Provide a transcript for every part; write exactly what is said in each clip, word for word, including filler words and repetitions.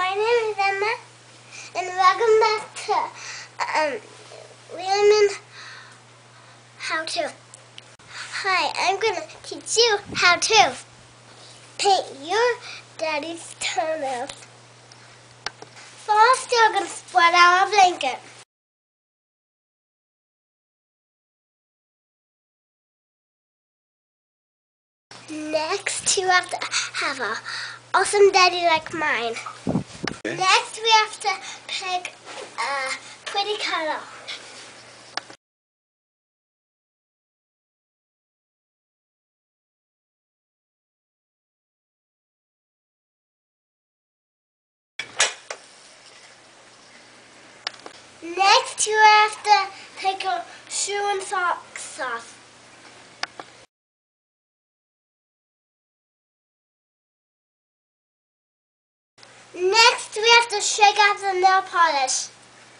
my name is Emma, and welcome back to um, Learning How To. Hi, I'm going to teach you how to paint your daddy's toenails. First, you're going to spread out a blanket. Next, you have to have a awesome daddy like mine. Okay. Next, we have to pick a pretty color. Next, you have to take your shoe and socks off. Next, we have to shake out the nail polish.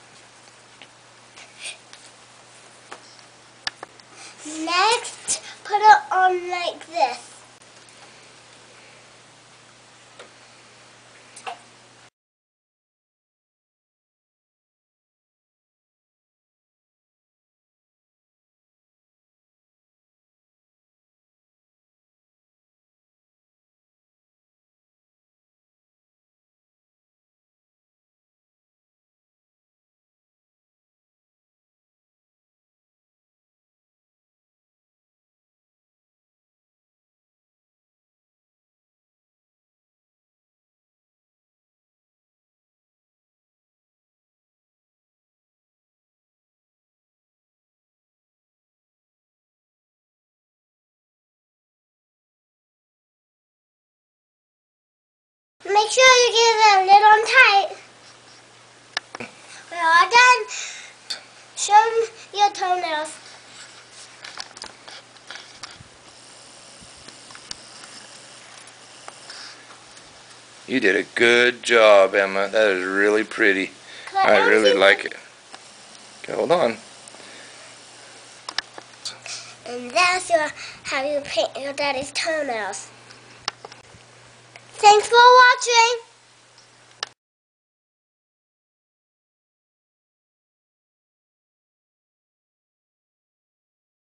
Next, put it on like this. Make sure you get a little tight. We're all done. Show them your toenails. You did a good job, Emma. That is really pretty. I really like it. Okay, hold on. And that's your, how you paint your daddy's toenails. Thanks for watching.